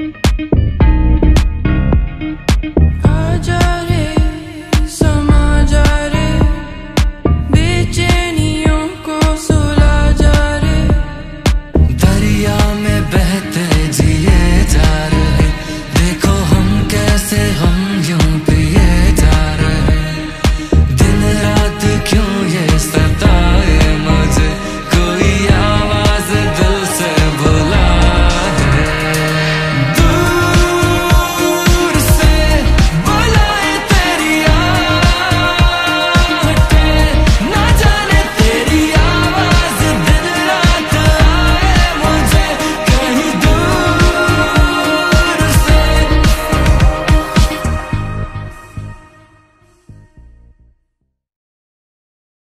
आजा रे समा जा रे, बेचैनियों को सुला जा रे, दरिया में बहते